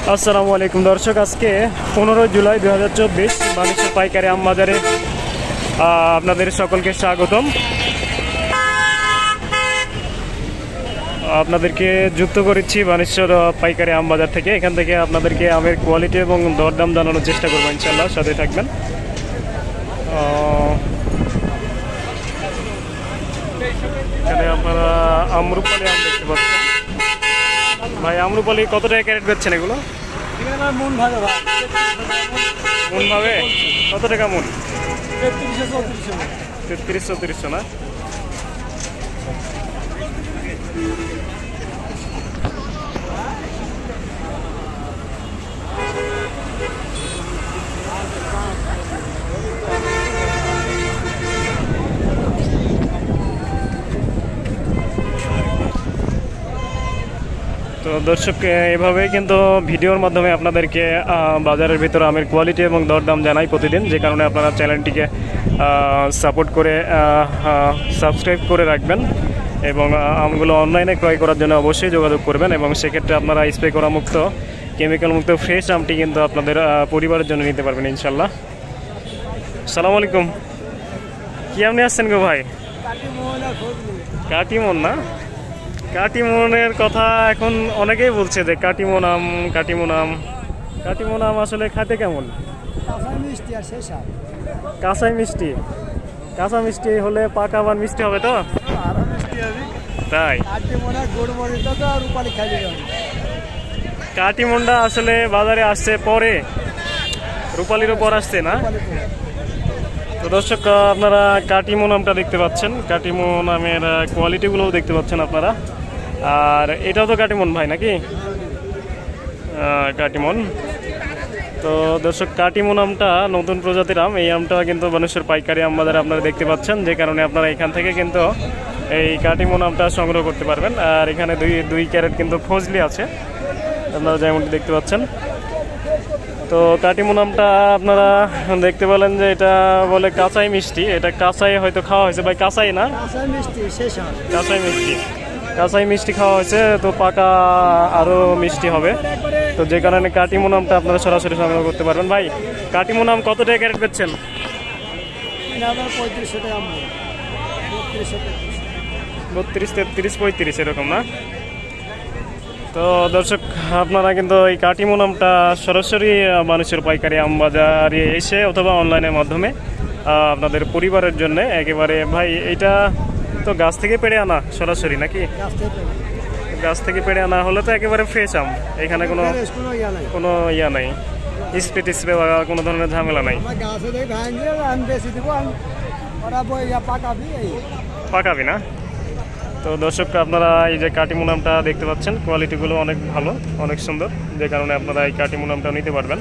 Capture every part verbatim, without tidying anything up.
আসসালামু আলাইকুম দর্শক, আজকে পনেরোই জুলাই দু হাজার চব্বিশ বাণিজ্য পাইকারি আম বাজারে আপনাদের সকলকে স্বাগতম। আপনাদেরকে যুক্ত করেছি বাণিজ্য পাইকারি আম বাজার থেকে। এখান থেকে আপনাদেরকে আমের কোয়ালিটি এবং দরদাম জানানোর চেষ্টা করবো, ইনশাল্লাহ সাথে থাকবেন। এখানে আপনারা আমরুপালি আম দেখতে পাচ্ছেন। ভাই আমরুপালি কত টাকা ক্যারেট বেচছেন এগুলো? মন ভাবে মন ভাবে কত টাকা মন? তেত্রিশশো চৌত্রিশশো তেত্রিশশো তিরিশশো না? তো দর্শক, এভাবে কিন্তু ভিডিওর মাধ্যমে আপনাদেরকে বাজারের ভিতরে আমের কোয়ালিটি এবং দরদাম জানাই প্রতিদিন, যে কারণে আপনারা চ্যানেলটিকে সাপোর্ট করে সাবস্ক্রাইব করে রাখবেন এবং আমগুলো অনলাইনে ক্রয় করার জন্য অবশ্যই যোগাযোগ করবেন। এবং সেক্ষেত্রে আপনারা স্প্রে করা মুক্ত, কেমিক্যাল মুক্ত ফ্রেশ আমটি কিন্তু আপনাদের পরিবারের জন্য নিতে পারবেন ইনশাল্লাহ। সালাম আলাইকুম, কি আপনি আসছেন গো ভাই? কাটিমন না? কাটিমনের কথা এখন অনেকেই বলছে যে কাটিমন আম কাটিমন আম কাটিমন আম আসলে খাতে কেমন? কাঁচাই মিষ্টি। কাঁচা মিষ্টি হলে পাকা আবার মিষ্টি হবে তো? তাই কাটিমনটা আসলে বাজারে আসছে পরে, রূপালির উপর আসছে না? তো দর্শক, আপনারা কাটিমন আমটা দেখতে পাচ্ছেন, কাটিমন আমের কোয়ালিটিগুলোও দেখতে পাচ্ছেন আপনারা। আর এটাও তো কাটিমন ভাই নাকি? কাটিমন। তো দর্শক, কাটিমন আমটা নতুন প্রজাতির আম। এই আমটা কিন্তু বানেশ্বর পাইকারি আম বাজারে আপনারা দেখতে পাচ্ছেন, যে কারণে আপনারা এখান থেকে কিন্তু এই কাটিমন আমটা সংগ্রহ করতে পারবেন। আর এখানে দুই দুই ক্যারেট কিন্তু ফজলি আছে, আপনারা যেমনটি দেখতে পাচ্ছেন। তো কাটিমন আমটা আপনারা দেখতে পেলেন যে এটা বলে কাঁচাই মিষ্টি। এটা কাঁচাই হয়তো খাওয়া হয়েছে ভাই, কাঁচাই না? কাঁচাই মিষ্টি, কাঁচাই মিষ্টি খাওয়া হয়েছে, তো পাকা আরও মিষ্টি হবে। তো যে কারণে কাটিমন আমটা আপনারা সরাসরি সংগ্রহ করতে পারবেন। ভাই কাটিমন আম কত টাকা ক্যারেট বেচছেন? বত্রিশ তেত্রিশ পঁয়ত্রিশ এরকম না? তো দর্শক, আপনারা কিন্তু এই কাটিমন আমটা সরাসরি মানুষের পাইকারি আম বাজারে এসে অথবা অনলাইনের মাধ্যমে আপনাদের পরিবারের জন্য একেবারে, ভাই এটা তো গাছ থেকে পেড়ে আনা সরাসরি নাকি? গাছ থেকে পেড়ে আনা হলে তো একেবারে ফ্রেশ আম, এখানে কোনো কোনো ইয়া নাই, স্প্রে টিস্প্রে বা কোনো ধরনের ঝামেলা নাই। পাকাবি না? তো দর্শক, আপনারা এই যে কাটিমন আমটা দেখতে পাচ্ছেন, কোয়ালিটিগুলো অনেক ভালো, অনেক সুন্দর, যে কারণে আপনারা এই কাটিমন আমটা নিতে পারবেন।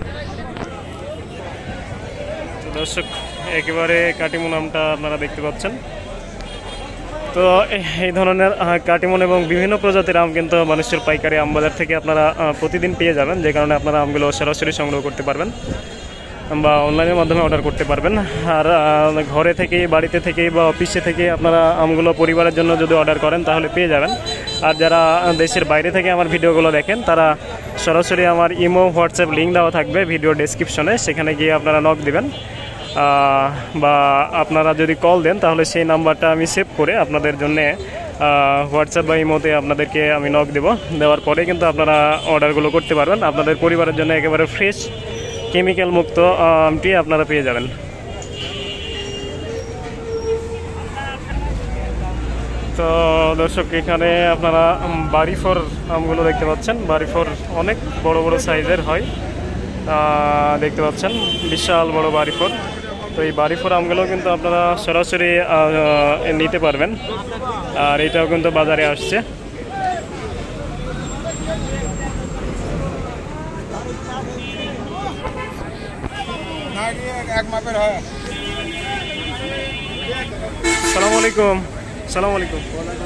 তো দর্শক, একেবারে কাটিমন আমটা আপনারা দেখতে পাচ্ছেন। তো এই ধরনের কাটিমন এবং বিভিন্ন প্রজাতির আম কিন্তু বানেশ্বর পাইকারি আম বাজার থেকে আপনারা প্রতিদিন পেয়ে যাবেন, যে কারণে আপনারা আমগুলো সরাসরি সংগ্রহ করতে পারবেন বা অনলাইনের মাধ্যমে অর্ডার করতে পারবেন। আর ঘরে থেকেই, বাড়িতে থেকেই বা অফিসে থেকে আপনারা আমগুলো পরিবারের জন্য যদি অর্ডার করেন তাহলে পেয়ে যাবেন। আর যারা দেশের বাইরে থেকে আমার ভিডিওগুলো দেখেন, তারা সরাসরি আমার ইমো হোয়াটসঅ্যাপ লিঙ্ক দেওয়া থাকবে ভিডিও ডেসক্রিপশনে, সেখানে গিয়ে আপনারা নক দিবেন বা আপনারা যদি কল দেন তাহলে সেই নাম্বারটা আমি সেভ করে আপনাদের জন্যে হোয়াটসঅ্যাপ বা ইমোতে আপনাদেরকে আমি নক দেব। দেওয়ার পরে কিন্তু আপনারা অর্ডারগুলো করতে পারবেন। আপনাদের পরিবারের জন্য একেবারে ফ্রেশ কেমিক্যাল মুক্ত আমটি আপনারা পেয়ে যাবেন। তো দর্শক, এখানে আপনারা বাড়িফোর আমগুলো দেখতে পাচ্ছেন। বাড়িফোর অনেক বড় বড় সাইজের হয়, দেখতে পাচ্ছেন, বিশাল বড় বাড়িফোর। তো এই বাড়িফোর আমগুলো কিন্তু আপনারা সরাসরি নিতে পারবেন। আর এটাও কিন্তু বাজারে আসছে। সালাম আলাইকুম। সালাম আলাইকুম।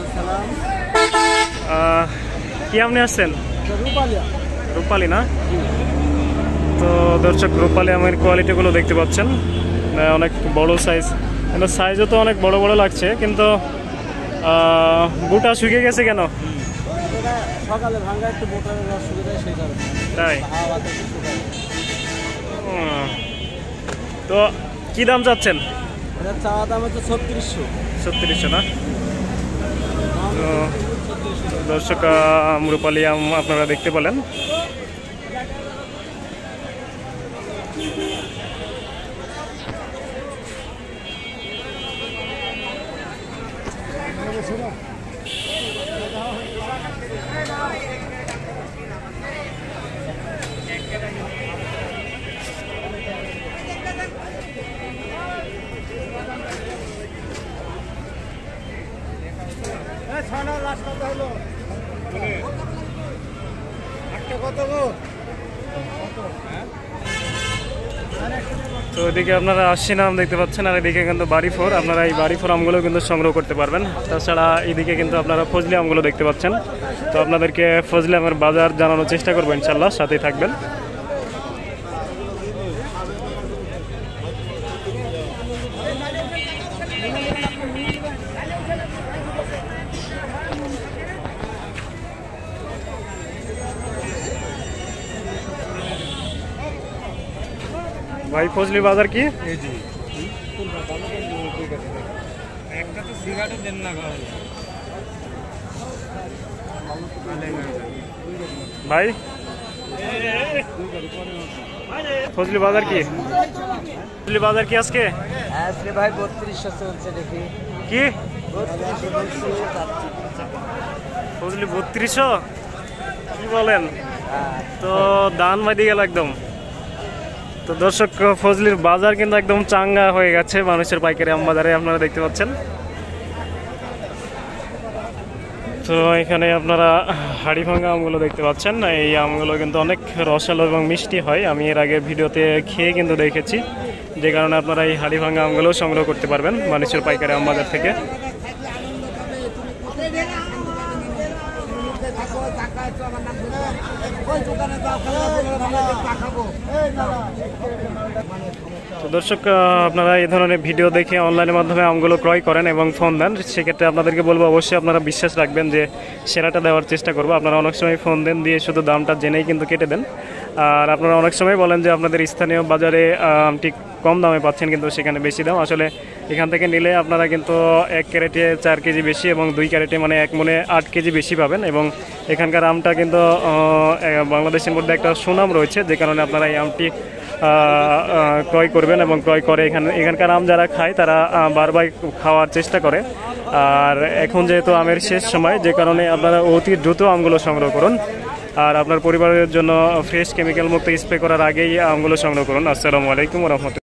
কি আপনি আসছেন? রূপালি না? তো দর্শক, রূপালি আমের কোয়ালিটিগুলো দেখতে পাচ্ছেন, অনেক বড় সাইজ। সাইজও তো অনেক বড় বড় লাগছে, কিন্তু বুটা শুকিয়ে গেছে কেন? সকালে ভাঙা একটু বোটার অসুবিধা, সেই কারণে। তাই হ্যাঁ বাতাস একটু কম। হুম। তো কি দাম চাচ্ছেন? এটার চাওয়া দাম হচ্ছে ছত্রিশশো। ছত্রিশশো না? তো দর্শক আম্রপালি আম আপনারা দেখতে পেলেন। তো এদিকে আপনারা আশি নাম দেখতে পাচ্ছেন, আর এদিকে কিন্তু বাড়ি ফোর। আপনারা এই বাড়ি ফোর আমগুলো কিন্তু সংগ্রহ করতে পারবেন। তাছাড়া এদিকে কিন্তু আপনারা ফজলি আমগুলো দেখতে পাচ্ছেন। তো আপনাদেরকে ফজলি আমের বাজার জানানোর চেষ্টা করবো ইনশাল্লাহ, সাথেই থাকবেন। ভাই ফজলি বাজার কি? একটা তো সিগারেট দেন না ভাই ফজলি বাজার কি? ফজলি বাজার কি আজকে? আজকে ভাই বত্রিশশো চলছে দেখি। কি বত্রিশশো বত্রিশশো যাচ্ছে। ফজলি বত্রিশশো? কি বলেন? তো দান বাঁধি গেল একদম। তো দর্শক ফজলির বাজার কিন্তু একদম চাঙ্গা হয়ে গেছে মানুষের পাইকারি আম বাজারে, আপনারা দেখতে পাচ্ছেন। তো এখানে আপনারা হাড়ি ভাঙা আমগুলো দেখতে পাচ্ছেন। এই আমগুলো কিন্তু অনেক রসালো এবং মিষ্টি হয়। আমি এর আগে ভিডিওতে খেয়ে কিন্তু দেখেছি, যে কারণে আপনারা এই হাড়ি ভাঙা আমগুলো সংগ্রহ করতে পারবেন মানুষের পাইকারি আম বাজার থেকে। তো দর্শক আপনারা এই ধরনের ভিডিও দেখে অনলাইনের মাধ্যমে আমগুলো ক্রয় করেন এবং ফোন দেন, সেক্ষেত্রে আপনাদেরকে বলবো অবশ্যই আপনারা বিশ্বাস রাখবেন যে সেরাটা দেওয়ার চেষ্টা করবো। আপনারা অনেক সময় ফোন দেন দিয়ে শুধু দামটা জেনেই কিন্তু কেটে দেন। আর আপনারা অনেক সময় বলেন যে আপনাদের স্থানীয় বাজারে আমটি কম দামে পাচ্ছেন, কিন্তু সেখানে বেশি দাম। আসলে এখান থেকে নিলে আপনারা কিন্তু এক ক্যারেটে চার কেজি বেশি এবং দুই ক্যারেটে মানে এক মনে আট কেজি বেশি পাবেন। এবং এখানকার আমটা কিন্তু বাংলাদেশের মধ্যে একটা সুনাম রয়েছে, যে কারণে আপনারা এই আমটি ক্রয় করবেন এবং ক্রয় করে এখানে এখানকার আম যারা খায় তারা বারবার খাওয়ার চেষ্টা করে। আর এখন যেহেতু আমের শেষ সময়, যে কারণে আপনারা অতি দ্রুত আমগুলো সংগ্রহ করুন। আর আপনার পরিবারের জন্য ফ্রেশ কেমিক্যাল মুক্ত স্প্রে করার আগেই আমগুলো সংগ্রহ করুন। আসসালামু আলাইকুম ওয়া রাহমাতুল্লাহ।